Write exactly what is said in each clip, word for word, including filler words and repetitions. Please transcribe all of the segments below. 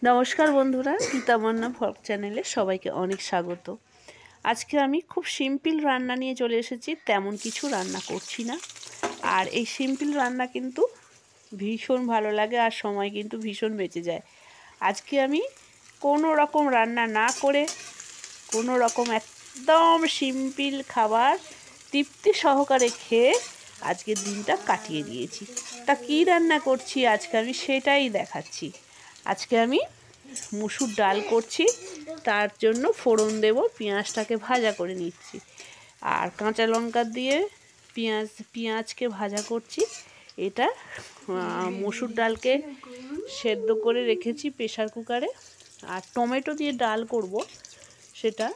নমস্কার বন্ধুরা, গীতামন্না ভ্লগ চ্যানেলে সবাইকে অনেক স্বাগত। আজকে আমি খুব সিম্পল রান্না নিয়ে চলে এসেছি। তেমন কিছু রান্না করছি না, আর এই সিম্পল রান্না কিন্তু ভীষণ ভালো লাগে আর সময় কিন্তু ভীষণ বেঁচে যায়। আজকে আমি কোনো রকম রান্না না করে কোনো রকম একদম সিম্পল খাবার তৃপ্তি সহকারে খেয়ে আজকের দিনটা কাটিয়ে দিয়েছি। তা কী রান্না করছি আজকে আমি সেটাই দেখাচ্ছি। আজকে আমি মুসুর ডাল করছি, তার জন্য ফোড়ন দেব। পেঁয়াজটাকে ভাজা করে নিচ্ছি আর কাঁচা লঙ্কা দিয়ে পেঁয়াজ পেঁয়াজকে ভাজা করছি। এটা মুসুর ডালকে সেদ্ধ করে রেখেছি প্রেসার কুকারে, আর টমেটো দিয়ে ডাল করব। সেটা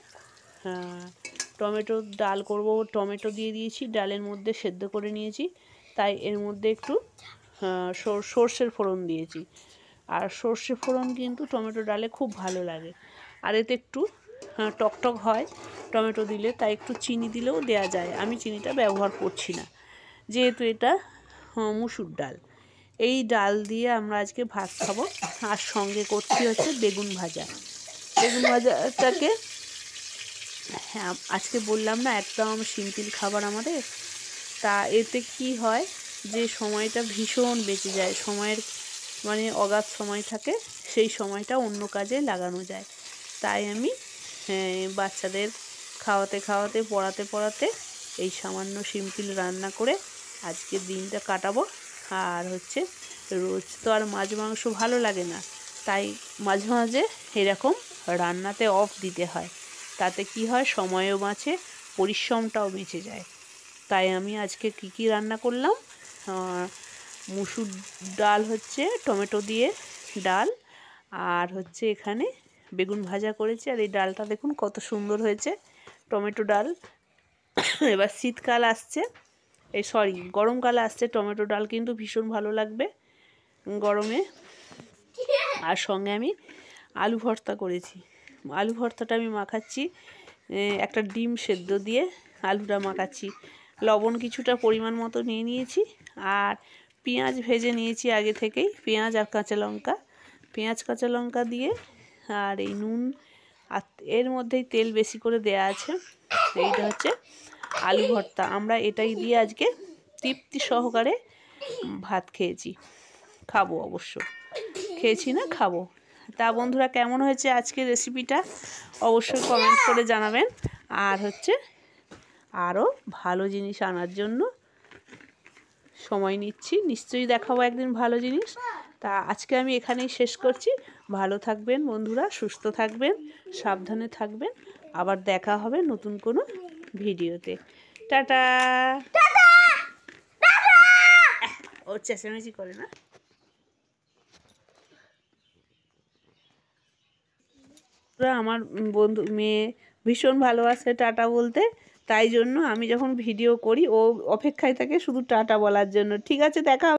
টমেটো ডাল করব, টমেটো দিয়ে দিয়েছি, ডালের মধ্যে সেদ্ধ করে নিয়েছি। তাই এর মধ্যে একটু সর্ষের ফোড়ন দিয়েছি, আর সর্ষে ফোড়ন কিন্তু টমেটো ডালে খুব ভালো লাগে। আর এতে একটু টকটক হয় টমেটো দিলে, তাই একটু চিনি দিলেও দেয়া যায়। আমি চিনিটা ব্যবহার করছি না, যেহেতু এটা মুসুর ডাল। এই ডাল দিয়ে আমরা আজকে ভাত খাবো, আর সঙ্গে করছি হচ্ছে বেগুন ভাজা। বেগুন ভাজাটাকে হ্যাঁ আজকে বললাম না একদম সিম্পল খাবার আমাদের। তা এতে কি হয় যে সময়টা ভীষণ বেঁচে যায়, সময়ের মানে অগাধ সময় থাকে, সেই সময়টা অন্য কাজে লাগানো যায়। তাই আমি বাচ্চাদের খাওয়াতে খাওয়াতে পড়াতে পড়াতে এই সামান্য সিম্পল রান্না করে আজকের দিনটা কাটাবো। আর হচ্ছে রোজ তো আর মাছ মাংস ভালো লাগে না, তাই মাঝে মাঝে এরকম রান্নাতে অফ দিতে হয়। তাতে কি হয়, সময়ও বাঁচে, পরিশ্রমটাও বেঁচে যায়। তাই আমি আজকে কী কী রান্না করলাম, মুসুর ডাল হচ্ছে টমেটো দিয়ে ডাল, আর হচ্ছে এখানে বেগুন ভাজা করেছি। আর এই ডালটা দেখুন কত সুন্দর হয়েছে, টমেটো ডাল। এবার শীতকাল আসছে, এই সরি গরমকাল আসছে, টমেটো ডাল কিন্তু ভীষণ ভালো লাগবে গরমে। আর সঙ্গে আমি আলু ভর্তা করেছি। আলু ভর্তাটা আমি মাখাচ্ছি একটা ডিম সেদ্ধ দিয়ে, আলুটা মাখাচ্ছি। লবণ কিছুটা পরিমাণ মতো নিয়ে নিয়েছি, আর পেঁয়াজ ভেজে নিয়েছি আগে থেকেই, পেঁয়াজ আর কাঁচা লঙ্কা, পেঁয়াজ কাঁচা লঙ্কা দিয়ে, আর এই নুন, আর এর মধ্যেই তেল বেশি করে দেয়া আছে। এইটা হচ্ছে আলু ভর্তা। আমরা এটাই দিয়ে আজকে তৃপ্তি সহকারে ভাত খেয়েছি, খাবো অবশ্য, খেয়েছি না খাবো। তা বন্ধুরা, কেমন হয়েছে আজকের রেসিপিটা অবশ্যই কমেন্ট করে জানাবেন। আর হচ্ছে আরও ভালো জিনিস আনার জন্য সময় নিচ্ছি, নিশ্চয়ই দেখাবো একদিন ভালো জিনিস। তা আজকে আমি এখানেই শেষ করছি। ভালো থাকবেন বন্ধুরা, সুস্থ থাকবেন, সাবধানে থাকবেন। আবার দেখা হবে নতুন কোনো ভিডিওতে। টাটা। ও চেঁচামেচি করে না। আমার বন্ধু মেয়ে ভীষণ ভালোবাসে টাটা বলতে, তাই জন্য আমি যখন ভিডিও করি ও অপেক্ষায় থাকে শুধু টাটা বলার জন্য। ঠিক আছে, দেখা